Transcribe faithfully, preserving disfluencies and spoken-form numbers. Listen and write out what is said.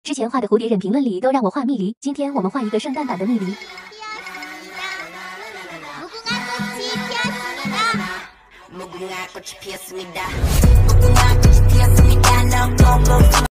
之前画的蝴蝶忍评论里都让我画蜜梨，今天我们画一个圣诞版的蜜梨。 무궁화 꽃이 피었습니다. 무궁화 꽃이 피었습니다. 무궁화 꽃이 피었습니다. No, go, go.